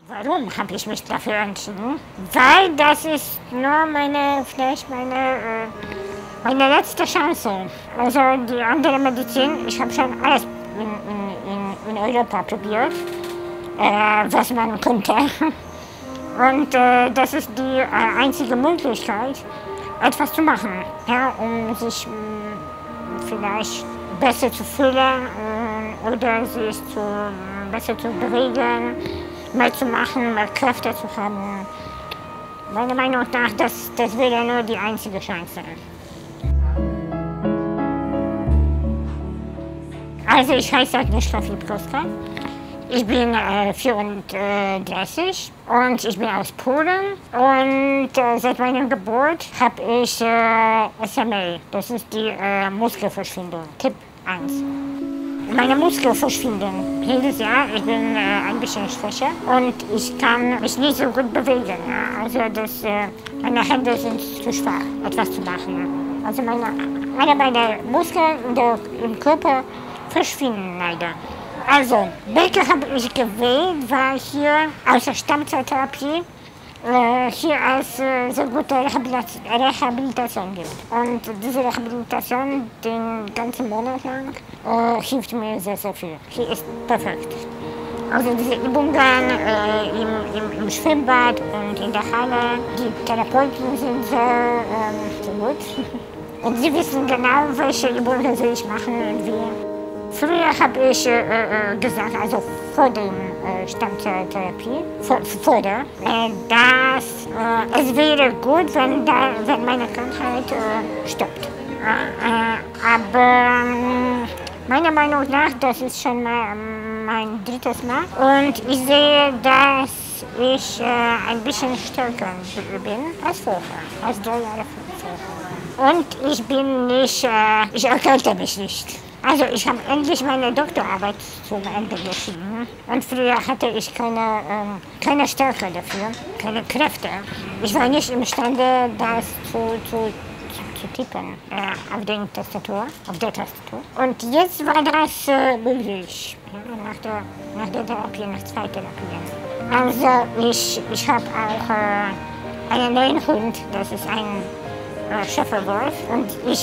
Warum habe ich mich dafür entschieden? Weil das ist nur meine letzte Chance. Also die andere Medizin, ich habe schon alles in Europa probiert, was man konnte. Und das ist die einzige Möglichkeit, etwas zu machen, ja, um sich vielleicht besser zu fühlen oder sich besser zu bewegen, mehr zu machen, mehr Kräfte zu haben. Meiner Meinung nach, das wäre nur die einzige Chance. Also ich heiße Agnieszka Filipkowska. Ich bin 34 und ich bin aus Polen und seit meiner Geburt habe ich SMA, das ist die Muskelverschwindung, Typ 1. Meine Muskeln verschwinden jedes Jahr, ich bin ein bisschen schwächer und ich kann mich nicht so gut bewegen. Ja. Also meine Hände sind zu schwach, etwas zu machen. Also alle meine Muskeln im Körper verschwinden leider. Also, Becker habe ich gewählt, weil hier aus der Stammzelltherapie hier es so gute Rehabilitation gibt. Und diese Rehabilitation den ganzen Monat lang hilft mir sehr, sehr viel. Hier ist perfekt. Also diese Übungen im Schwimmbad und in der Halle, die Therapeuten sind so gut. Und sie wissen genau, welche Übungen soll ich machen und wie. Früher habe ich gesagt, also vor der Stammzelltherapie, dass es wäre gut, wenn meine Krankheit stoppt. Aber meiner Meinung nach, das ist schon mal mein drittes Mal. Und ich sehe, dass ich ein bisschen stärker bin als vorher, als 3 Jahre vorher. Und ich bin nicht, ich erkälte mich nicht. Also ich habe endlich meine Doktorarbeit zum Ende geschrieben und früher hatte ich keine Stärke dafür, keine Kräfte. Ich war nicht imstande, das zu tippen auf der Tastatur. Und jetzt war das möglich, nach der Therapie, nach 2 Therapien. Also ich habe auch einen neuen Hund, das ist ein Schäferwolf und ich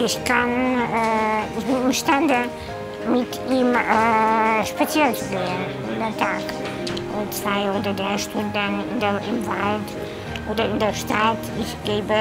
bin imstande, mit ihm spazieren zu gehen, jeden Tag. 2 oder 3 Stunden im Wald oder in der Stadt. Ich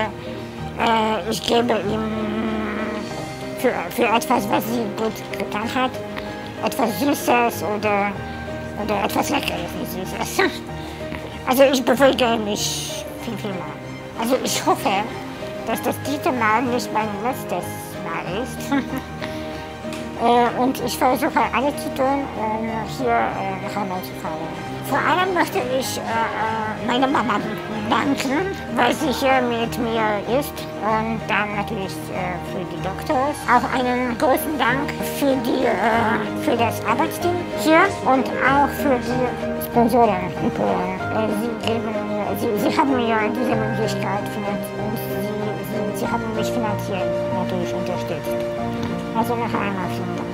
gebe ihm für etwas, was sie gut getan hat, etwas Süßes oder etwas Leckeres, nicht Süßes. Also ich bewege mich viel mehr. Also ich hoffe, dass das 3. Mal nicht mein letztes Mal ist. Und ich versuche alles zu tun, um hier nach Hause zu fahren. Vor allem möchte ich meiner Mama danken, weil sie hier mit mir ist. Und dann natürlich für die Doktors. Auch einen großen Dank für das Arbeitsteam hier und auch für die Sponsoren in Polen. Sie haben mir diese Möglichkeit finanziert. Sie haben mich finanziell natürlich unterstützt. Also noch einmal vielen Dank.